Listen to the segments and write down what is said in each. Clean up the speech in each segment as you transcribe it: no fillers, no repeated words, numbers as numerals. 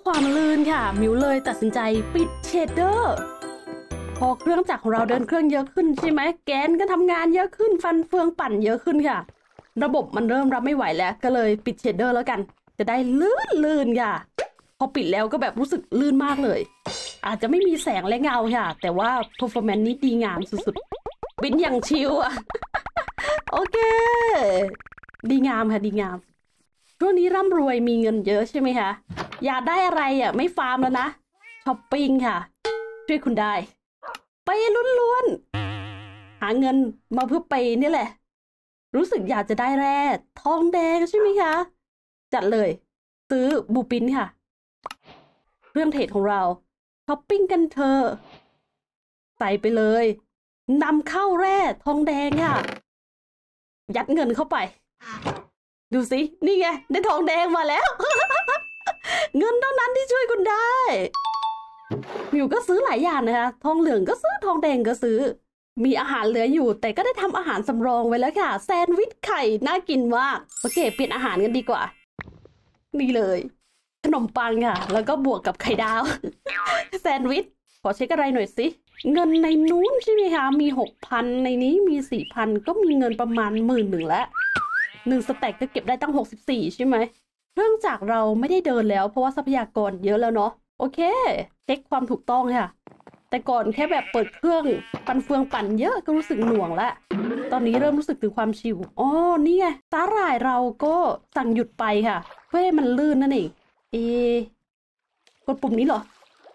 ความลื่นค่ะมิวเลยตัดสินใจปิดเชดเดอร์พอเครื่องจักรของเราเดินเครื่องเยอะขึ้นใช่ไหมแกนก็ทำงานเยอะขึ้นฟันเฟืองปั่นเยอะขึ้นค่ะระบบมันเริ่มรับไม่ไหวแล้วก็เลยปิดเชดเดอร์แล้วกันจะได้ลื่นค่ะพอปิดแล้วก็แบบรู้สึกลื่นมากเลยอาจจะไม่มีแสงและเงาค่ะแต่ว่า performance นี้ดีงามสุดๆบินอย่างชิลอะ โอเคดีงามค่ะดีงามช่วงนี้ร่ำรวยมีเงินเยอะใช่ไหมคะอยากได้อะไรอ่ะไม่ฟาร์มแล้วนะช้อปปิ้งค่ะช่วยคุณได้ไปล้วนๆหาเงินมาเพื่อไปนี่แหละรู้สึกอยากจะได้แร่ทองแดงใช่ไหมคะจัดเลยซื้อบูปินค่ะเครื่องเทรดของเราช้อปปิ้งกันเถอะใส่ไปเลยนำเข้าแร่ทองแดงค่ะยัดเงินเข้าไปดูสินี่ไงได้ทองแดงมาแล้ว เงินเท่านั้นที่ช่วยคุณได้มิวก็ซื้อหลายอย่างนะคะทองเหลืองก็ซื้อทองแดงก็ซื้อมีอาหารเหลืออยู่แต่ก็ได้ทำอาหารสำรองไว้แล้วค่ะแซนด์วิชไข่น่ากินมากโอเคเปลี่ยนอาหารกันดีกว่านี่เลยขนมปังค่ะแล้วก็บวกกับไข่ดาว แซนด์วิชขอเช็คอะไรหน่อยสิเงินในนู้นใช่ไหมคะมี 6,000 ในนี้มี 4,000 ก็มีเงินประมาณ10,000แล้ว1 สแต็กก็เก็บได้ตั้ง64ใช่ไหมเรื่องจากเราไม่ได้เดินแล้วเพราะว่าทรัพยากรเยอะแล้วเนาะโอเคเช็คความถูกต้องค่ะแต่ก่อนแค่แบบเปิดเครื่องปั่นเฟืองปั่นเยอะก็รู้สึกหน่วงแล้วตอนนี้เริ่มรู้สึกถึงความชิลอ๋อนี่ไงสาหร่ายเราก็สั่งหยุดไปค่ะเพื่อให้มันลื่นนั่นเองกดปุ่มนี้เหรอ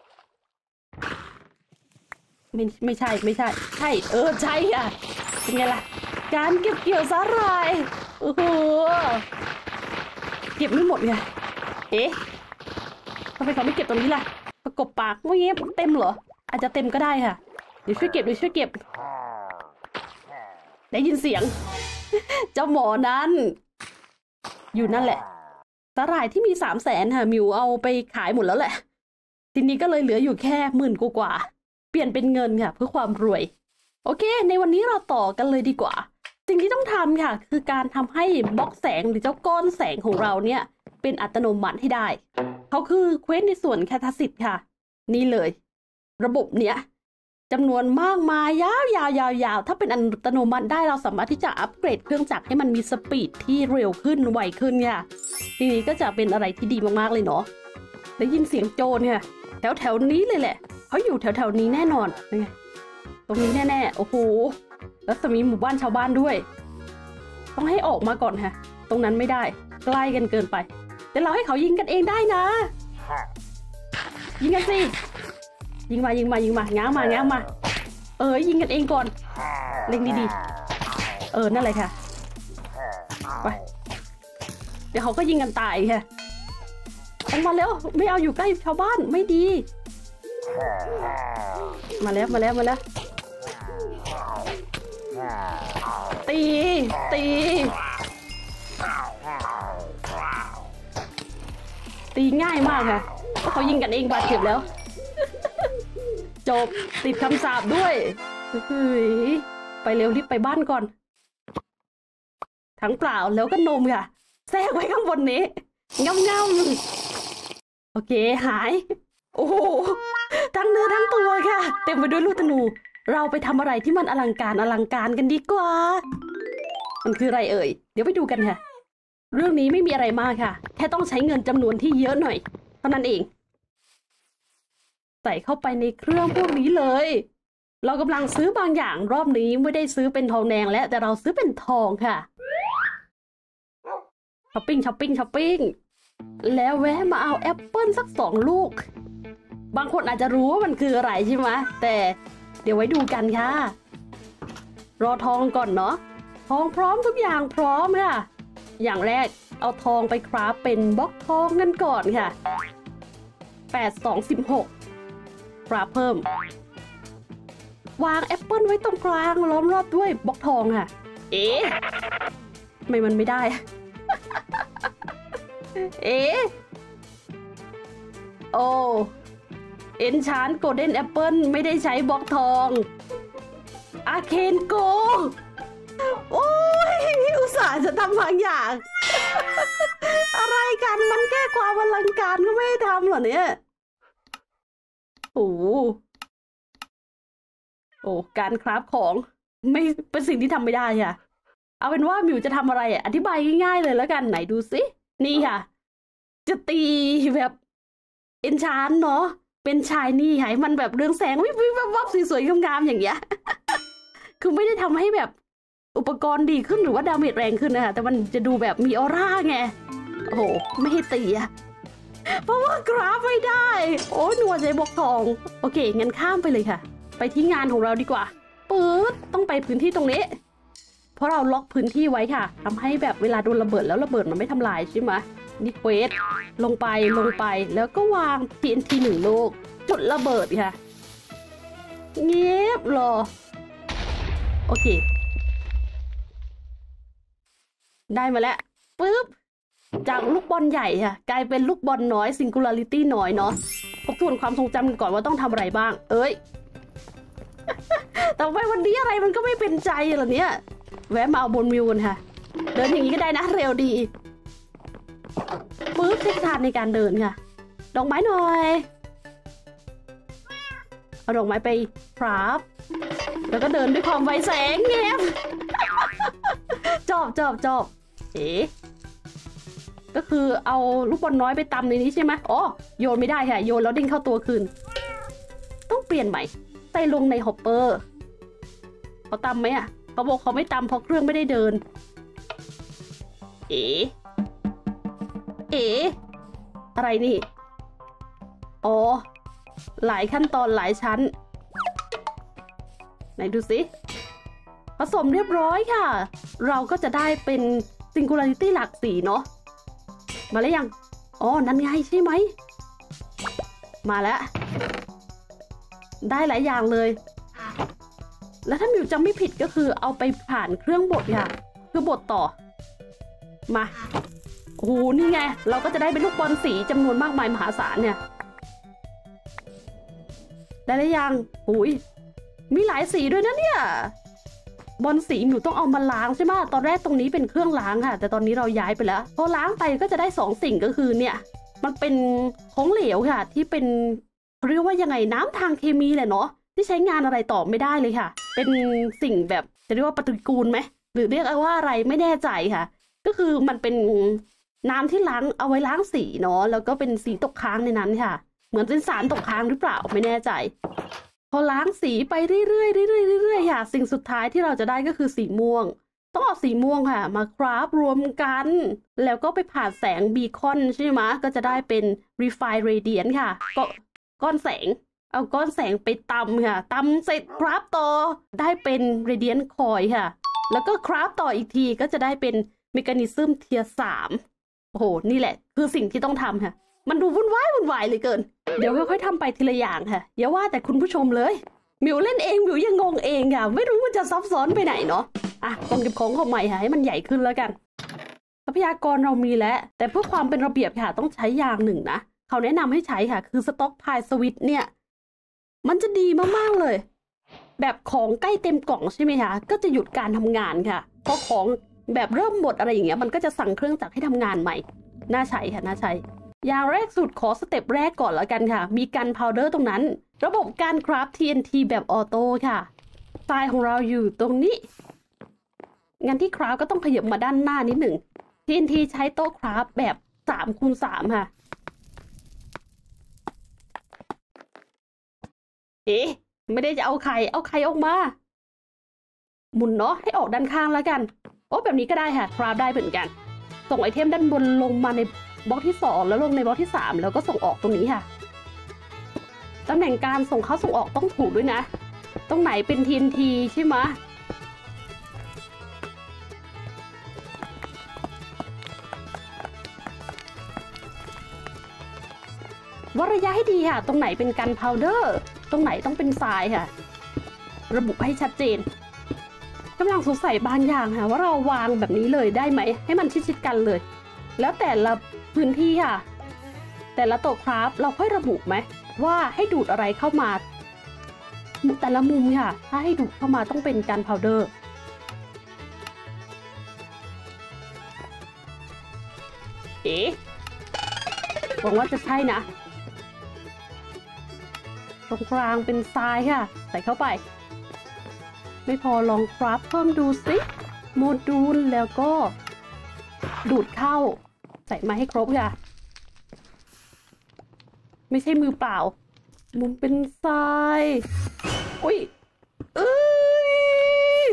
ไม่ใช่ใช่ใช่อ่ะเป็นไงล่ะการเก็บเกี่ยวสาหร่ายโอ้โหเก็บไม่หมดไงทำไมเขาไม่เก็บตรงนี้ล่ะประกบปากเมื่อกี้เต็มเหรออาจจะเต็มก็ได้ค่ะเดี๋ยวช่วยเก็บได้ยินเสียง เจ้าหมอนั้นอยู่นั่นแหละสาหร่ายที่มี300,000ค่ะมิวเอาไปขายหมดแล้วแหละทีนี้ก็เลยเหลืออยู่แค่10,000กว่าเปลี่ยนเป็นเงินค่ะเพื่อความรวยโอเคในวันนี้เราต่อกันเลยดีกว่าสิ่งที่ต้องทำค่ะคือการทำให้บล็อกแสงหรือเจ้าก้อนแสงของเราเนี่ยเป็นอัตโนมัติให้ได้เขาคือเควสในส่วนแคทาซิตค่ะนี่เลยระบบเนี้ยจำนวนมากมายยาวถ้าเป็นอัตโนมัติได้เราสามารถที่จะอัปเกรดเครื่องจักรให้มันมีสปีดที่เร็วขึ้นไวขึ้นค่ะทีนี้ก็จะเป็นอะไรที่ดีมากๆเลยเนาะได้ยินเสียงโจรค่ะแถวนี้เลยแหละเขาอยู่แถวนี้แน่นอนไงตรงนี้แน่ๆโอ้โหแล้วจะมีหมู่บ้านชาวบ้านด้วยต้องให้ออกมาก่อนค่ะตรงนั้นไม่ได้ใกล้กันเกินไปแต่เราให้เขายิงกันเองได้นะยิงกันสิยิงมาง้างมายิงกันเองก่อนเล็งดีๆนั่นเลยค่ะไปเดี๋ยวเขาก็ยิงกันตายค่ะออกมาแล้วไม่เอาอยู่ใกล้ชาวบ้านไม่ดีมาแล้วตีง่ายมากค่ะเพราะเขายิงกันเองบาดเจ็บแล้วจบติดคำสาปด้วยไปเร็วรีบไปบ้านก่อนทั้งเปล่าแล้วก็นมค่ะแทรกไว้ข้างบนนี้งำโอเคหายโอ้โหทั้งเนื้อทั้งตัวค่ะเต็มไปด้วยลูกธนูเราไปทำอะไรที่มันอลังการกันดีกว่ามันคืออะไรเอ่ยเดี๋ยวไปดูกันค่ะเรื่องนี้ไม่มีอะไรมากค่ะแค่ต้องใช้เงินจำนวนที่เยอะหน่อยเท่านั้นเองใส่เข้าไปในเครื่องพวกนี้เลยเรากำลังซื้อบางอย่างรอบนี้ไม่ได้ซื้อเป็นทองแดงแล้วแต่เราซื้อเป็นทองค่ะช้อปปิ้งแล้วแวะมาเอาแอปเปิ้ลสัก2 ลูกบางคนอาจจะรู้ว่ามันคืออะไรใช่ไหมแต่เดี๋ยวไว้ดูกันค่ะรอทองก่อนเนาะทองพร้อมทุกอย่างพร้อมค่ะอย่างแรกเอาทองไปคราฟเป็นบล็อกทองกันก่อนค่ะ8 2 16คราฟเพิ่มวางแอปเปิ้ลไว้ตรงกลางล้อมรอบด้วยบล็อกทองค่ะทำไมมันไม่ได้ โอ้เอนชานโกลเด้นแอปเปิ้ลไม่ได้ใช้บล็อกทองอาเคนโกโอ้ยอุตส่าห์จะทำบางอย่าง อะไรกันมันแค่ความอลังการก็ไม่ทำเหรอเนี่ยโอ้การคราฟของไม่เป็นสิ่งที่ทำไม่ได้ค่ะเอาเป็นว่ามิวจะทำอะไรอธิบายง่ายๆเลยแล้วกันไหนดูสินี่ค่ะจะตีแบบเอนชานเนาะเป็นชายนี่ให้มันแบบเรืองแสงวิบวิบวับสวยๆงามๆอย่างเงี้ย คือไม่ได้ทำให้แบบอุปกรณ์ดีขึ้นหรือว่าดาเมจแรงขึ้นนะคะแต่มันจะดูแบบมีออร่าไงโอ้โหไม่ให้ตีอะเพราะว่ากราฟไม่ได้โอ้หนัวใจบกทองโอเคงั้นข้ามไปเลยค่ะไปที่งานของเราดีกว่าปื๊ดต้องไปพื้นที่ตรงนี้เพราะเราล็อกพื้นที่ไว้ค่ะทำให้แบบเวลาโดนระเบิดแล้วระเบิดมันไม่ทำลายใช่ไหมนี่เควสลงไปแล้วก็วาง TNT 1 ลูกจุดระเบิดค่ะเงียบรอโอเคได้มาแล้วปึ๊บจากลูกบอลใหญ่ค่ะกลายเป็นลูกบอลน้อย Singularity น้อยเนาะทบทวนความทรงจำกันก่อนว่าต้องทำอะไรบ้างเอ้ย แต่ไปวันนี้อะไรมันก็ไม่เป็นใจเหรอเนี่ยแวะมาเอาบนมิวกันค่ะเดินอย่างนี้ก็ได้นะเร็วดีปึ๊บเทคทานในการเดินค่ะดอกไม้หน่อยเอาดอกไม้ไปครับแล้วก็เดินด้วยความไวแสงเงียบ จอบเอ๋ก็คือเอาลูกบอลน้อยไปตำในนี้ใช่ไหมอ๋อโยนไม่ได้ค่ะโยนแล้วดิ้งเข้าตัวคืนต้องเปลี่ยนใหม่ใส่ลงในฮอปเปอร์เขาตำไหมอ่ะเขาบอกเขาไม่ตำเพราะเครื่องไม่ได้เดินเอ๋อะไรนี่อ๋อหลายขั้นตอนหลายชั้นไหนดูสิผสมเรียบร้อยค่ะเราก็จะได้เป็น Singularity หลากสีเนาะมาแล้วยังอ๋อนั่นไงใช่ไหมมาแล้วได้หลายอย่างเลยแล้วถ้ามิวจำไม่ผิดก็คือเอาไปผ่านเครื่องบดค่ะคือบดต่อมาโอ้โหนี่ไงเราก็จะได้เป็นลูกบอลสีจำนวนมากมายมหาศาลเนี่ยได้หรือยังหุยมีหลายสีด้วยนะเนี่ยบอลสีหนูต้องเอามาล้างใช่ไหมตอนแรกตรงนี้เป็นเครื่องล้างค่ะแต่ตอนนี้เราย้ายไปแล้วพอล้างไปก็จะได้2 สิ่งก็คือเนี่ยมันเป็นของเหลวค่ะที่เป็นเรียกว่ายังไงน้ำทางเคมีแหละเนาะที่ใช้งานอะไรต่อไม่ได้เลยค่ะเป็นสิ่งแบบจะเรียกว่าปฏิกูลไหมหรือเรียกว่าอะไรไม่แน่ใจค่ะก็คือมันเป็นน้ำที่ล้างเอาไว้ล้างสีเนาะแล้วก็เป็นสีตกค้างในนั้นค่ะเหมือนเป็นสารตกค้างหรือเปล่าไม่แน่ใจพอล้างสีไปเรื่อยๆค่ะสิ่งสุดท้ายที่เราจะได้ก็คือสีม่วงต้องเอาสีม่วงค่ะมาคราฟรวมกันแล้วก็ไปผ่านแสงบีคอนใช่ไหมก็จะได้เป็น Refine Radiant ค่ะก็ก้อนแสงเอาก้อนแสงไปตำค่ะตำเสร็จคราฟต่อได้เป็น Radiant Coil ค่ะแล้วก็คราฟต่ออีกทีก็จะได้เป็นเมกานิซึมเทียร์3โอ้โหนี่แหละคือสิ่งที่ต้องทำค่ะมันดูวุ่นวายเลยเกินเดี๋ยวค่อยๆทำไปทีละอย่างค่ะอย่าว่าแต่คุณผู้ชมเลยมิวเล่นเองมิวยังงงเองค่ะไม่รู้มันจะซับซ้อนไปไหนเนาะอ่ะกล่องเก็บของใหม่ค่ะให้มันใหญ่ขึ้นแล้วกันทรัพยากรเรามีแล้วแต่เพื่อความเป็นระเบียบค่ะต้องใช้อย่างหนึ่งนะเขาแนะนำให้ใช้ค่ะคือสต็อกพายสวิตเนี่ยมันจะดีมากๆเลยแบบของใกล้เต็มกล่องใช่ไหมคะก็จะหยุดการทำงานค่ะเพราะของแบบเริ่มหมดอะไรอย่างเงี้ยมันก็จะสั่งเครื่องจักรให้ทำงานใหม่น่าใช้ค่ะน่าใช้อย่างแรกสุดขอสเต็ปแรกก่อนแล้วกันค่ะมีกันพาวเดอร์ตรงนั้นระบบการคราฟ TNT แบบออโต้ค่ะทรายของเราอยู่ตรงนี้งั้นที่คราฟก็ต้องขยับมาด้านหน้านิดหนึ่ง TNT ใช้โต๊ะคราฟแบบ3x3ค่ะไม่ได้จะเอาไข่ออกมาหมุนเนาะให้ออกด้านข้างแล้วกันโอ้แบบนี้ก็ได้ค่ะคราฟได้เหมือนกันส่งไอเทมด้านบนลงมาในบล็อกที่2แล้วลงในบล็อกที่3แล้วก็ส่งออกตรงนี้ค่ะตำแหน่งการส่งเข้าส่งออกต้องถูกด้วยนะตรงไหนเป็น TNT ใช่ไหมวัดระยะให้ดีค่ะตรงไหนเป็นกันพาวเดอร์ตรงไหนต้องเป็นทรายค่ะระบุให้ชัดเจนกำลังสงสัยบางอย่างค่ะว่าเราวางแบบนี้เลยได้ไหมให้มันชิดๆกันเลยแล้วแต่ละพื้นที่ค่ะแต่ละโต๊ะคราฟเราค่อยระบุไหมว่าให้ดูดอะไรเข้ามาแต่ละมุมค่ะถ้าให้ดูดเข้ามาต้องเป็นกันพาวเดอร์หวังว่าจะใช่นะตรงกลางเป็นทรายค่ะใส่เข้าไปไม่พอลองคราฟเพิ่มดูสิโมดูลแล้วก็ดูดเข้าใส่มาให้ครบค่ะไม่ใช่มือเปล่ามุมเป็นทรายอุ้ยเอ้ย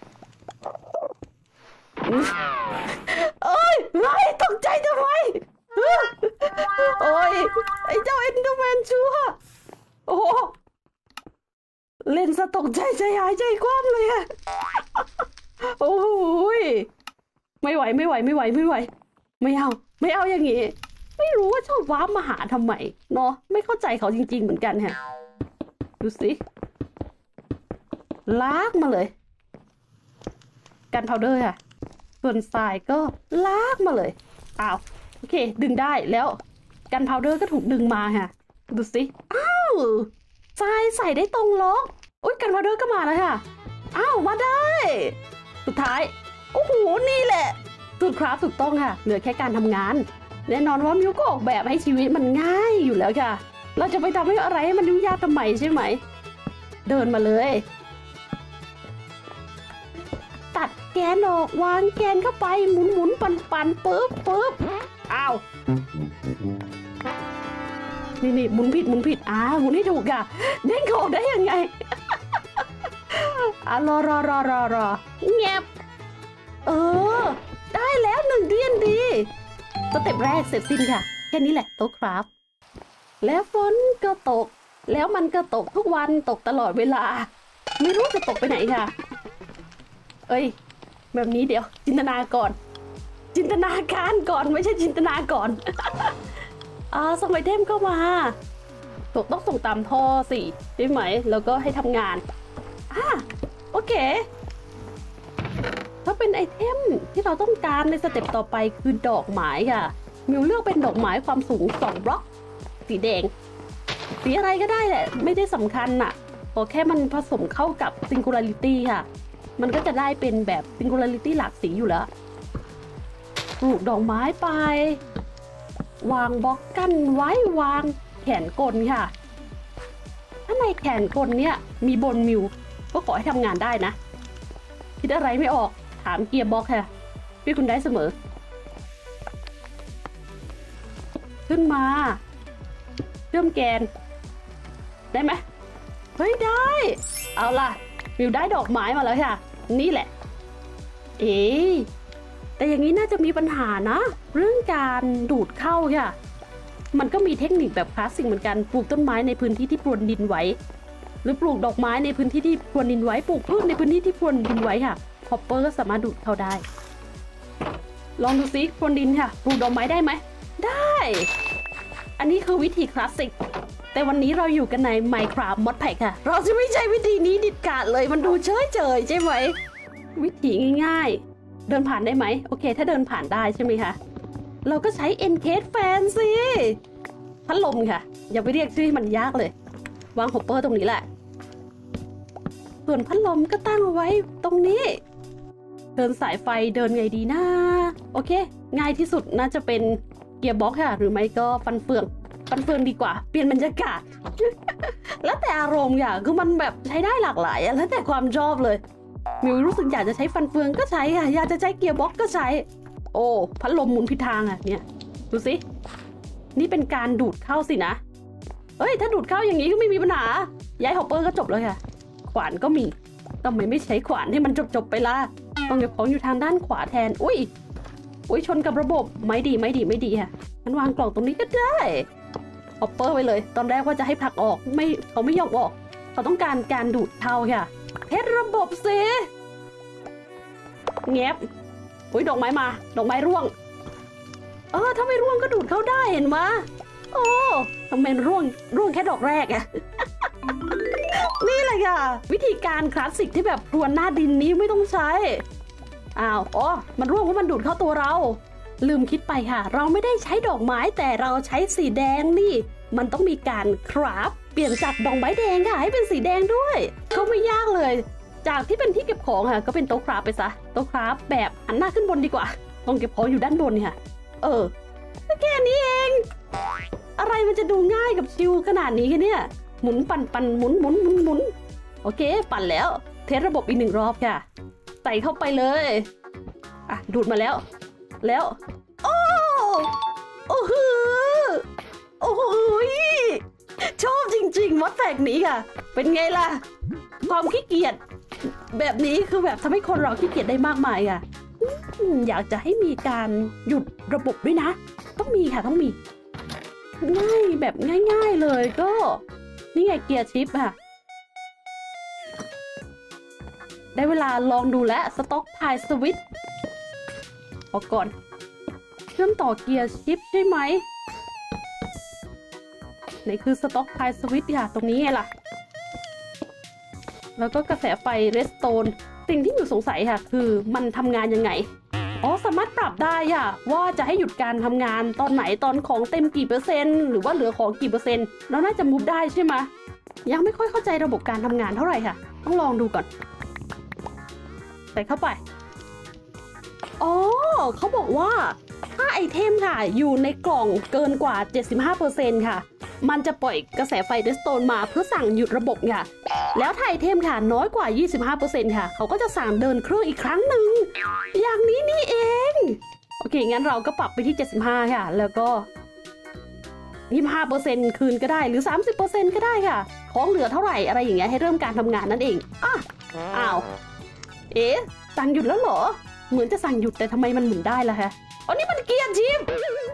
โอ้ยไม่ตกใจทำไมโอ้ยไอ้เจ้าเอ็นเดอร์แมนชัวโอ้เล่นซะตกใจใจหายใจคว่ำเลยอะโอ้ยไม่ไหวไม่เอาอย่างงี้ไม่รู้ว่าชอบว้ามาหาทำไมเนาะไม่เข้าใจเขาจริงๆเหมือนกันฮะดูสิลากมาเลยกันพาวเดอร์ค่ะส่วนทรายก็ลากมาเลยอ้าวโอเคดึงได้แล้วกันพาวเดอร์ก็ถูกดึงมาค่ะดูสิอ้าวทรายใส่ได้ตรงล็อกโอ๊ยกันพาวเดอร์ก็มาแล้วค่ะอ้าวมาได้สุดท้ายโอ้โหนี่แหละสูตรคราฟถูกต้องค่ะเหลือแค่การทำงานแน่นอนว่ามิวก็ออกแบบให้ชีวิตมันง่ายอยู่แล้วค่ะเราจะไปทำให้อะไรให้มันยุ่งยากทำไมใช่ไหมเดินมาเลยตัดแกนออกวางแกนเข้าไปหมุนปั่นปึ๊บอ้าวนี่หมุนผิดหมุนให้ถูกค่ะเด้งออกได้ยังไงรอเงียบได้แล้ว1 D&Dสเต็ปแรกเสร็จสิ้นค่ะแค่นี้แหละโต๊ะคราฟแล้วฝนก็ตกแล้วมันก็ตกทุกวันตกตลอดเวลาไม่รู้จะตกไปไหนค่ะเอ้ยแบบนี้เดี๋ยวจินตนาการก่อนไม่ใช่จินตนาก่อนส่งไอเทมเข้ามาต้องส่งตามท่อสิใช่ไหมแล้วก็ให้ทำงานโอเคถ้าเป็นไอเทมที่เราต้องการในสเต็ปต่อไปคือดอกไม้ค่ะมิวเลือกเป็นดอกไม้ความสูง2 บล็อกสีแดงสีอะไรก็ได้แหละไม่ได้สำคัญน่ะพอแค่มันผสมเข้ากับ Singularity ค่ะมันก็จะได้เป็นแบบ Singularity หลากสีอยู่แล้วปลูกดอกไม้ไปวางบล็อกกั้นไว้วางแขนกลค่ะถ้าในแขนกลเนี่ยมีบนมิวก็ขอให้ทำงานได้นะคิดอะไรไม่ออกถามเกียร์บล็อกค่ะพี่คุณได้เสมอขึ้นมาเชื่อมแกนได้ไหมเฮ้ยได้เอาล่ะมิวได้ดอกไม้มาแล้วค่ะนี่แหละแต่อย่างนี้น่าจะมีปัญหานะเรื่องการดูดเข้าค่ะมันก็มีเทคนิคแบบคลาสสิกเหมือนกันปลูกต้นไม้ในพื้นที่ที่พรวนดินไว้หรือปลูกดอกไม้ในพื้นที่ที่พรวนดินไว้ปลูกพืชในพื้นที่ที่พรวนดินไว้ค่ะฮอปเปอร์ก็สามารถดูดเข้าได้ลองดูซิพรวนดินค่ะปลูกดอกไม้ได้ไหมได้อันนี้คือวิธีคลาสสิกแต่วันนี้เราอยู่กันใน Minecraft Mod Pack ค่ะเราจะไม่ใช้วิธีนี้ดิดขาดเลยมันดูเฉยใช่ไหมวิธีง่ายๆเดินผ่านได้ไหมโอเคถ้าเดินผ่านได้ใช่ไหมคะเราก็ใช้ Encase Fan สิพัดลมค่ะอย่าไปเรียกชื่อมันยากเลยวางฮอปเปอร์ตรงนี้แหละส่วนพัดลมก็ตั้งไว้ตรงนี้เดินสายไฟเดินไงดีนะโอเคง่ายที่สุดน่าจะเป็นเกียร์บ็อกค่ะหรือไม่ก็ฟันเฟืองดีกว่าเปลี่ยนบรรยากาศ แล้วแต่อารมณ์อย่างคือมันแบบใช้ได้หลากหลายแล้วแต่ความชอบเลยมิวรู้สึกอยากจะใช้ฟันเฟืองก็ใช้ค่ะอยากจะใช้เกียร์บ็อกก็ใช้โอ้พัดลมหมุนผิดทางอ่ะเนี่ยดูสินี่เป็นการดูดเข้าสินะเฮ้ยถ้าดูดเข้าอย่างนี้ก็ไม่มีปัญหาย้ายฮอปเปอร์ก็จบเลยค่ะขวานก็มีทำไมไม่ใช้ขวานให้มันจบไปล่ะต้องเก็บของอยู่ทางด้านขวาแทนอุ้ยชนกับระบบไม่ดีค่ะงั้นวางกล่องตรงนี้ก็ได้ฮอปเปอร์ไปเลยตอนแรกว่าจะให้ผลักออกเขาไม่ยอมออกเขาต้องการดูดเข้าค่ะเทสระบบสิแงบดอกไม้มาดอกไม้ร่วงถ้าไม่ร่วงก็ดูดเข้าได้เห็นไหมโอ้ทำไมร่วงแค่ดอกแรกอะ นี่แหละค่ะวิธีการคลาสสิกที่แบบพรวนหน้าดินนี้ไม่ต้องใช้มันร่วงเพราะมันดูดเข้าตัวเราลืมคิดไปค่ะเราไม่ได้ใช้ดอกไม้แต่เราใช้สีแดงนี่มันต้องมีการคราฟเปลี่ยนจากดอกไม้แดงค่ะให้เป็นสีแดงด้วยก็ไม่ยากเลยจากที่เป็นที่เก็บของค่ะก็เป็นโต๊ะคราฟไปซะโต๊ะคราฟแบบหันหน้าขึ้นบนดีกว่าต้องเก็บของอยู่ด้านบนค่ะแค่นี้เองอะไรมันจะดูง่ายกับชิวขนาดนี้กันเนี่ยหมุนปั่นหมุนโอเคปั่นแล้วเทสระบบอีก1 รอบค่ะใส่เข้าไปเลยอ่ะดูดมาแล้วโอ้โหโอ้โหชอบจริงๆมอดแฟกนี้ค่ะเป็นไงล่ะความขี้เกียจแบบนี้คือแบบทำให้คนเราขี้เกียจได้มากมายค่ะอยากจะให้มีการหยุดระบบด้วยนะต้องมีค่ะต้องมีง่ายแบบง่ายๆเลยก็นี่ไงเกียร์ชิปค่ะได้เวลาลองดูแลสต็อกพายสวิตช์ออกก่อนเชื่อมต่อเกียร์ชิปใช่ไหมไหนคือสต็อกพายสวิตช์ค่ะตรงนี้ไงล่ะแล้วก็กระแสไฟเรสโตนสิ่งที่อยู่สงสัยค่ะคือมันทำงานยังไงอ๋อสามารถปรับได้ค่ะว่าจะให้หยุดการทำงานตอนไหนตอนของเต็มกี่%หรือว่าเหลือของกี่%เราน่าจะมูฟได้ใช่ไหมยังไม่ค่อยเข้าใจระบบการทำงานเท่าไหร่ค่ะต้องลองดูก่อนใส่เข้าไปอ๋อเขาบอกว่าถ้าไอเทมค่ะอยู่ในกล่องเกินกว่า 75% ค่ะมันจะปล่อยกระแสไฟเรสโตนมาเพื่อสั่งหยุดระบบค่ะแล้วถ้าไอเทมค่ะน้อยกว่า 25% ค่ะเขาก็จะสั่งเดินเครื่องอีกครั้งหนึ่งอย่างนี้นี่เองโอเคงั้นเราก็ปรับไปที่ 75 ค่ะแล้วก็ 25% คืนก็ได้หรือ 30% ก็ได้ค่ะของเหลือเท่าไหร่อะไรอย่างเงี้ยให้เริ่มการทำงานนั่นเองอ้าวเอ๊ะสั่งหยุดแล้วเหรอเหมือนจะสั่งหยุดแต่ทำไมมันหมุนได้ล่ะฮะอ๋อนี่มันเกียร์ชิป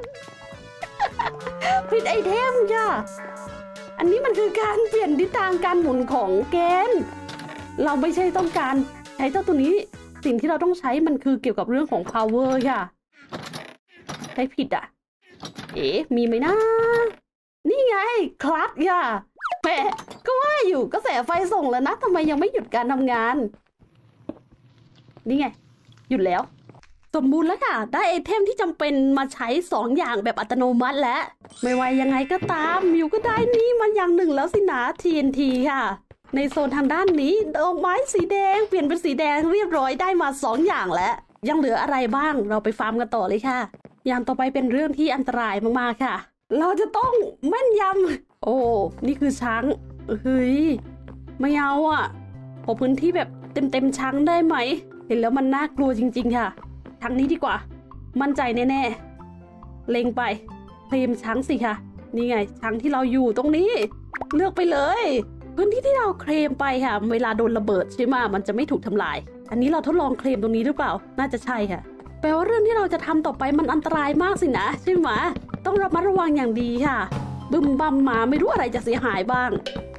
ผิดไอเทมค่ะอันนี้มันคือการเปลี่ยนทิศทางการหมุนของแกนเราไม่ใช่ต้องการใช้เจ้าตัวนี้สิ่งที่เราต้องใช้มันคือเกี่ยวกับเรื่องของ power ค่ะใช้ผิดเอ๊ะมีไหมนะนี่ไงคลัตช์ค่ะแหมก็ว่าอยู่ก็แสไฟส่งแล้วนะทำไมยังไม่หยุดการทำงานนี่ไงหยุดแล้วสมบูรณ์แล้วค่ะได้ไอเทมที่จำเป็นมาใช้2 อย่างแบบอัตโนมัติแล้วไม่ว่ายังไงก็ตามมิวก็ได้นี่มันอย่างหนึ่งแล้วสินะ TNT ค่ะในโซนทางด้านนี้ดอกไม้สีแดงเปลี่ยนเป็นสีแดงเรียบร้อยได้มา2 อย่างแล้วยังเหลืออะไรบ้างเราไปฟาร์มกันต่อเลยค่ะอย่างต่อไปเป็นเรื่องที่อันตรายมากๆค่ะเราจะต้องแม่นยำโอ้นี่คือช้างเฮ้ยไม่เอาขอพื้นที่แบบเต็มช้างได้ไหมเห็นแล้วมันน่ากลัวจริงๆค่ะทางนี้ดีกว่ามั่นใจแน่ๆเล็งไปเพลมช้างสิค่ะนี่ไงช้างที่เราอยู่ตรงนี้เลือกไปเลยพื้นที่ที่เราเคลมไปค่ะเวลาโดนระเบิดใช่ไหมมันจะไม่ถูกทำลายอันนี้เราทดลองเคลมตรงนี้หรือเปล่าน่าจะใช่ค่ะแปลว่าเรื่องที่เราจะทำต่อไปมันอันตรายมากสินะใช่ไหมต้องระมัดระวังอย่างดีค่ะบึมบัมมาไม่รู้อะไรจะเสียหายบ้าง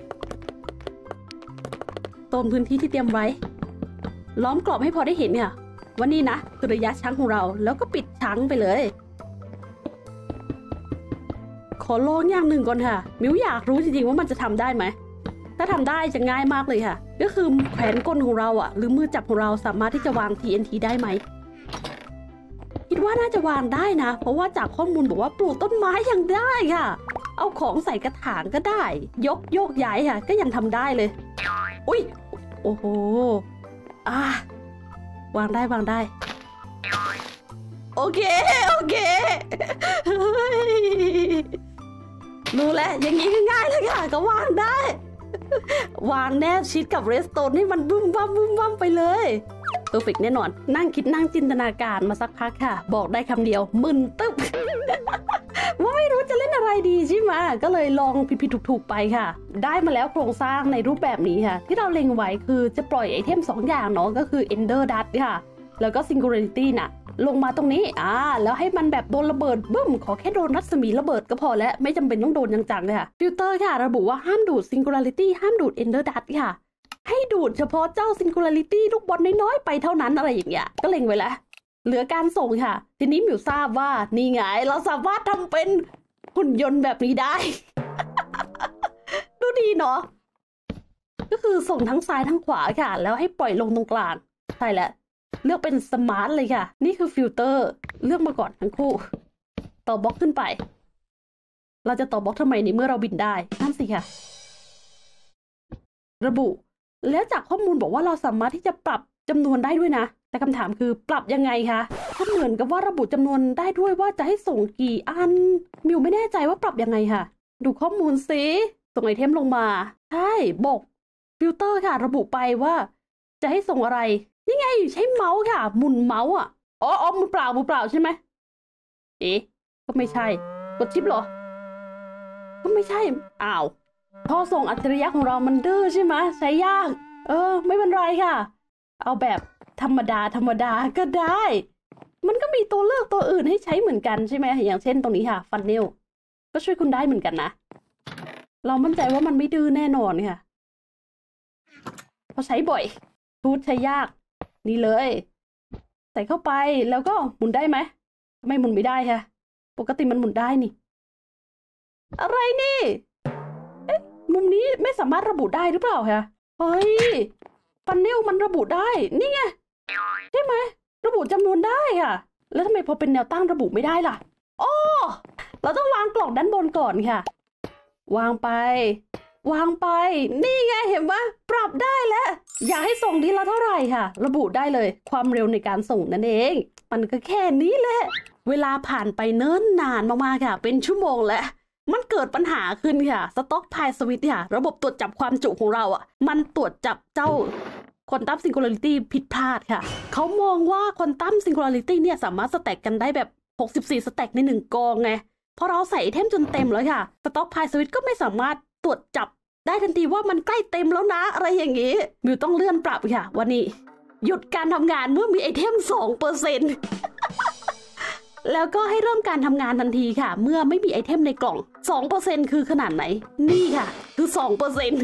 ต้นพื้นที่ที่เตรียมไว้ล้อมกรอบให้พอได้เห็นเนี่ยว่านี่นะคือระยะช้างของเราแล้วก็ปิดช้างไปเลยขอลองอย่างหนึ่งก่อนค่ะมิวอยากรู้จริงๆว่ามันจะทำได้ไหมถ้าทำได้จะง่ายมากเลยค่ะก็คือแขนกลของเราหรือมือจับของเราสามารถที่จะวาง TNT ได้ไหมคิดว่าน่าจะวางได้นะเพราะว่าจากข้อมูลบอกว่าปลูกต้นไม้ยังได้ค่ะเอาของใส่กระถางก็ได้โยกย้ายค่ะก็ยังทำได้เลยอุ้ยโอ้โหวางได้โอเครู้แล้วอย่างนี้ก็ง่ายเลยค่ะก็วางได้วางแนบชิดกับเรสโตนให้มันบึ้มบั้มไปเลยเพอร์เฟกต์แน่นอนนั่งคิดนั่งจินตนาการมาสักพักค่ะบอกได้คำเดียวมึนตึ๊บ ว่าไม่รู้จะเล่นอะไรดีใช่ไหมก็เลยลองผิดๆถูกๆไปค่ะได้มาแล้วโครงสร้างในรูปแบบนี้ค่ะที่เราเล็งไว้คือจะปล่อยไอเทม2 อย่างเนาะก็คือ Ender Dust ค่ะแล้วก็ Singularity น่ะลงมาตรงนี้แล้วให้มันแบบโดนระเบิดบึ้มขอแค่โดนรัศมีระเบิดก็พอแล้วไม่จำเป็นต้องโดนจังๆเลยค่ะฟิลเตอร์ค่ะระบุว่าห้ามดูด Singularity ห้ามดูด Ender Dust ค่ะให้ดูดเฉพาะเจ้า Singularity ลูกบอลน้อยๆไปเท่านั้นอะไรอย่างเงี้ยก็เล็งไว้แล้วเหลือการส่งค่ะทีนี้มิวทราบว่านี่ไงเราสามารถทำเป็นหุ่นยนต์แบบนี้ได้ ดูดีเนาะก็คือส่งทั้งซ้ายทั้งขวาค่ะแล้วให้ปล่อยลงตรงกลางใช่แล้วเลือกเป็นสมาร์ทเลยค่ะนี่คือฟิลเตอร์เลือกมาก่อนทั้งคู่ต่อบล็อกขึ้นไปเราจะต่อบล็อกทำไมในเมื่อเราบินได้นั่นสิค่ะระบุแล้วจากข้อมูลบอกว่าเราสามารถที่จะปรับจำนวนได้ด้วยนะแต่คำถามคือปรับยังไงคะถ้าเหมือนกับว่าระบุจำนวนได้ด้วยว่าจะให้ส่งกี่อันมิวไม่แน่ใจว่าปรับยังไงค่ะดูข้อมูลสิส่งไอเทมลงมาใช่บอกฟิลเตอร์ค่ะระบุไปว่าจะให้ส่งอะไรนี่ไงใช้เมาส์ค่ะหมุนเมาส์อ่ะอ๋อมือเปล่าใช่ไหมเอ๊ะก็ไม่ใช่กดชิปเหรอก็ไม่ใช่อ้าวท่อส่งอัจฉริยะของเรามันดื้อใช่ไหมใช้ยากไม่เป็นไรค่ะเอาแบบธรรมดาก็ได้มันก็มีตัวเลือกตัวอื่นให้ใช้เหมือนกันใช่ไหมอย่างเช่นตรงนี้ค่ะฟันเนลก็ช่วยคุณได้เหมือนกันนะเรามั่นใจว่ามันไม่ดื้อแน่นอนค่ะเพราะใช้บ่อยทูตใช้ยากนี่เลยใส่เข้าไปแล้วก็หมุนได้ไหมไม่หมุนไม่ได้ค่ะปกติมันหมุนได้นี่อะไรนี่มุมนี้ไม่สามารถระบุได้หรือเปล่าคะเฮ้ยฟันเนลมันระบุได้นี่ไงใช่ไหมระบุจำนวนได้ค่ะแล้วทำไมพอเป็นแนวตั้งระบุไม่ได้ล่ะอ๋อเราต้องวางกล่องด้านบนก่อนค่ะวางไปนี่ไงเห็นปะปรับได้แล้วอยากให้ส่งทีละเท่าไหร่ค่ะระบุได้เลยความเร็วในการส่งนั่นเองมันก็แค่นี้แหละเวลาผ่านไปเนิ่นนานมากๆค่ะเป็นชั่วโมงแล้วมันเกิดปัญหาขึ้นค่ะสต็อกพายสวิตช์ค่ะระบบตรวจจับความจุของเราอ่ะมันตรวจจับเจ้าควอนตัมซิงคูลาริตี้ผิดพลาดค่ะเขามองว่าควอนตัมซิงคูลาริตี้เนี่ยสามารถสแต็กกันได้แบบ64สแต็กใน1กองไงพอเราใส่ไอเทมจนเต็มแล้วค่ะสต็อกพายสวิตช์ก็ไม่สามารถตรวจจับได้ทันทีว่ามันใกล้เต็มแล้วนะอะไรอย่างนี้มิวต้องเลื่อนปรับค่ะวันนี้หยุดการทำงานเมื่อมีไอเทม 2% แล้วก็ให้เริ่มการทำงานทันทีค่ะเมื่อไม่มีไอเทมในกล่อง 2% คือขนาดไหนนี่ค่ะคือ 2%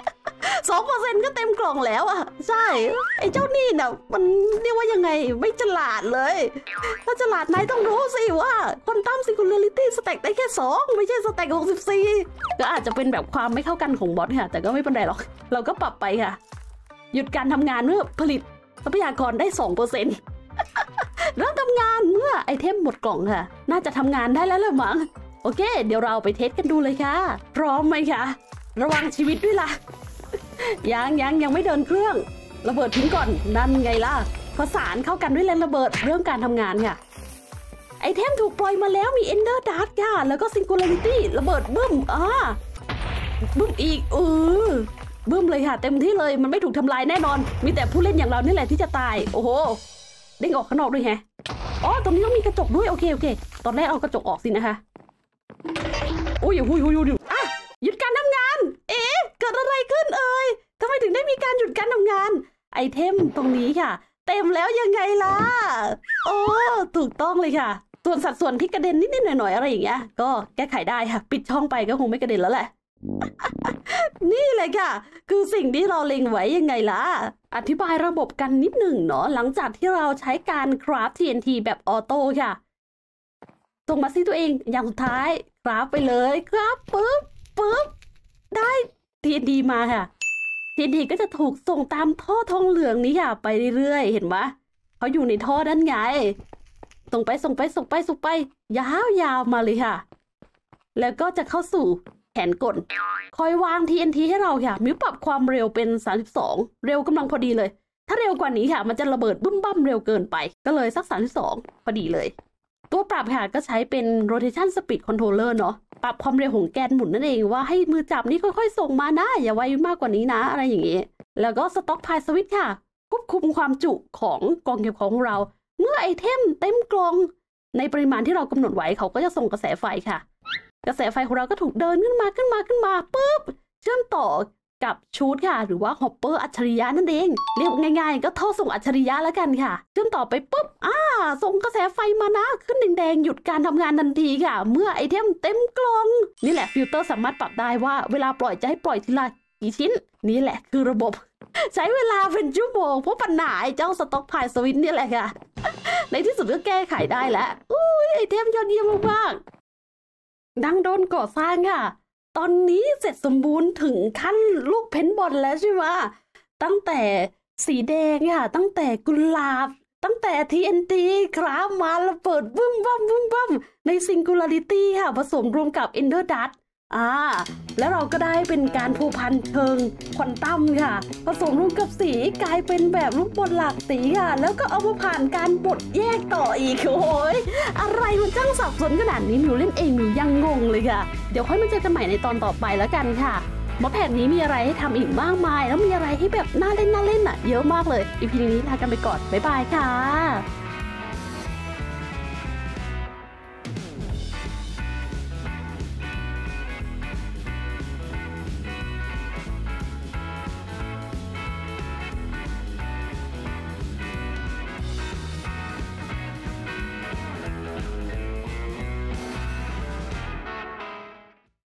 2% ก็เต็มกล่องแล้วอ่ะใช่ไอ้เจ้านี่น่ะมันเรียกว่ายังไงไม่ฉลาดเลยถ้าฉลาดนายต้องรู้สิว่าควอนตัมซิงคูลาริตี้สแต็กได้แค่2ไม่ใช่สแต็ก64ก็อาจจะเป็นแบบความไม่เข้ากันของบอทค่ะแต่ก็ไม่เป็นไรหรอกเราก็ปรับไปค่ะหยุดการทำงานเมื่อผลิตทรัพยากรได้ 2% เริ่มทำงานเมื่อไอเทมหมดกล่องค่ะน่าจะทำงานได้แล้วแหละมั้งโอเคเดี๋ยวเราไปเทสกันดูเลยค่ะพร้อมไหมคะระวังชีวิตด้วยล่ะยังไม่เดินเครื่องระเบิดทิ้งก่อนนั่นไงล่ะผสานเข้ากันด้วยแรงระเบิดเริ่มการทำงานค่ะไอเทมถูกปล่อยมาแล้วมีเอนเดอร์ดาร์ทค่ะแล้วก็ซิงคูลาริตี้ระเบิดบึ้มบึ้มอีกบึ้มเลยค่ะเต็มที่เลยมันไม่ถูกทำลายแน่นอนมีแต่ผู้เล่นอย่างเรานี่แหละที่จะตายโอ้โหเด้งออกข้างนอกด้วยแฮะอ๋อตรงนี้ต้องมีกระจกด้วยโอเคตอนแรกเอากระจกออกสินะคะอุ้ยอ่ะหยุดการทำงานเกิดอะไรขึ้นทำไมถึงได้มีการหยุดการทำงานไอเทมตรงนี้ค่ะเต็มแล้วยังไงล่ะโอ้ถูกต้องเลยค่ะส่วนสัดส่วนที่กระเด็นนิดหน่อยอะไรอย่างเงี้ยก็แก้ไขได้ค่ะปิดช่องไปก็คงไม่กระเด็นแล้วแหละ นี่เลยค่ะคือสิ่งที่เราเล็งไว้ยังไงล่ะอธิบายระบบกันนิดหนึ่งเนาะหลังจากที่เราใช้การคราฟ TNT แบบออโต้ค่ะส่งมาสิตัวเองอย่างสุดท้ายคราฟไปเลยครับปึ๊บได้ TNT มาค่ะ TNT ก็จะถูกส่งตามท่อทองเหลืองนี้ค่ะไปเรื่อยๆเห็นปะเขาอยู่ในท่อด้านไงส่งไปยาวมาเลยค่ะแล้วก็จะเข้าสู่แผนกลคอยวาง TNT ให้เราค่ะมิวปรับความเร็วเป็น32เร็วกำลังพอดีเลยถ้าเร็วกว่านี้ค่ะมันจะระเบิดบึ้มบั้มเร็วเกินไปก็เลยสัก32พอดีเลยตัวปรับค่ะก็ใช้เป็น rotation speed controller เนาะปรับความเร็วของแกนหมุนนั่นเองว่าให้มือจับนี้ค่อยๆส่งมานะอย่าไวมากกว่านี้นะอะไรอย่างงี้แล้วก็ stock pile switch ค่ะควบคุมความจุของกล่องเก็บของเราเมื่อไอเทมเต็มกล่องในปริมาณที่เรากำหนดไว้เขาก็จะส่งกระแสไฟค่ะกระแสไฟของเราก็ถูกเดินขึ้นมาปุ๊บเชื่อมต่อกับชูตค่ะหรือว่าฮอปเปอร์อัจฉริยะนั่นเองเรียกง่ายๆก็ท่อส่งอัจฉริยะแล้วกันค่ะเชื่อมต่อไปปุ๊บส่งกระแสไฟมานะขึ้นแดงๆหยุดการทำงานทันทีค่ะเมื่อไอเทมเต็มกล่องนี่แหละฟิลเตอร์สามารถปรับได้ว่าเวลาปล่อยจะให้ปล่อยทีละกี่ชิ้นนี่แหละคือระบบใช้เวลาเป็นชั่วโมงเพราะปัญหาเจ้าสต็อกพายสวิตนี่แหละค่ะในที่สุดก็แก้ไขได้แล้วไอเทมยอดเยี่ยมมากๆดังโดนก่อสร้างค่ะตอนนี้เสร็จสมบูรณ์ถึงขั้นลูกเพนบอลแล้วใช่ไหมตั้งแต่สีแดงค่ะตั้งแต่กุหลาบตั้งแต่ TNT คราฟมาระเบิดบึ้มในซิงคูลาริตี้ค่ะผสมรวมกับ Ender Dust อ่าแล้วเราก็ได้เป็นการผูกพันเชิงควอนตัมค่ะผสมลงกับสีกลายเป็นแบบลูกบอลหลากสีค่ะแล้วก็เอามาผ่านการบดแยกต่ออีกโอ้ยอะไรมันจ้างสับสนขนาดนี้มิวเล่นเองมิวยังงงเลยค่ะเดี๋ยวค่อยมาเจอกันใหม่ในตอนต่อไปแล้วกันค่ะมอดแพดนี้มีอะไรให้ทำอีกมากมายแล้วมีอะไรให้แบบน่าเล่นอ่ะเยอะมากเลยอีพีนี้ลากันไปก่อนบ๊ายบายค่ะ